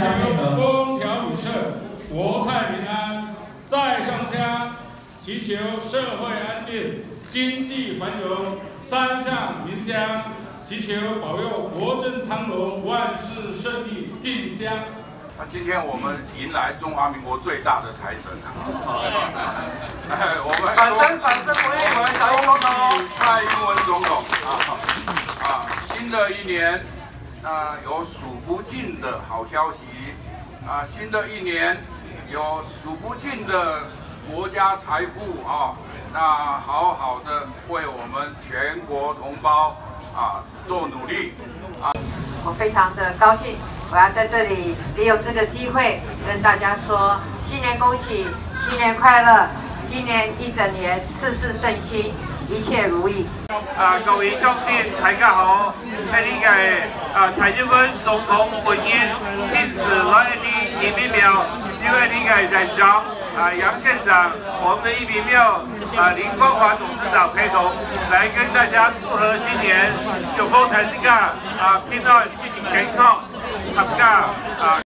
求风调雨顺，国泰民安；在上加祈求社会安定、经济繁荣，三向民乡，祈求保佑国政昌隆、万事顺利、进香。 那今天我们迎来中华民国最大的财神我们掌声鼓励我们蔡英文总统新的一年有数不尽的好消息新的一年有数不尽的国家财富那好好的为我们全国同胞做努力我非常的高兴。 我要在这里利用这个机会跟大家说新年恭喜，新年快乐，今年一整年事事顺心，一切如意。 各位乡亲大家好，喺呢個蔡英文總統本人親自來的移民廟，因為呢個人長楊縣長，我們的移民廟林光華董事長陪同，來跟大家祝賀新年，祝福大家平安健康。合家